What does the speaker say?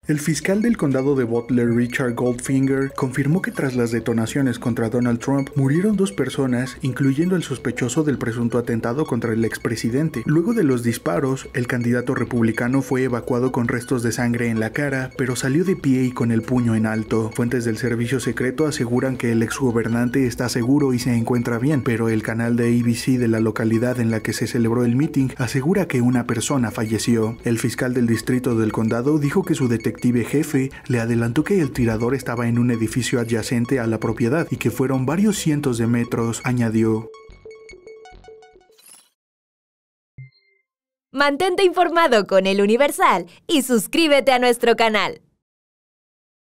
El fiscal del condado de Butler, Richard Goldfinger, confirmó que tras las detonaciones contra Donald Trump murieron 2 personas, incluyendo el sospechoso del presunto atentado contra el expresidente. Luego de los disparos, el candidato republicano fue evacuado con restos de sangre en la cara, pero salió de pie y con el puño en alto. Fuentes del servicio secreto aseguran que el exgobernante está seguro y se encuentra bien, pero el canal de ABC de la localidad en la que se celebró el mitin asegura que una persona falleció. El fiscal del distrito del condado dijo que su detective jefe le adelantó que el tirador estaba en un edificio adyacente a la propiedad y que fueron varios cientos de metros, añadió. Mantente informado con El Universal y suscríbete a nuestro canal.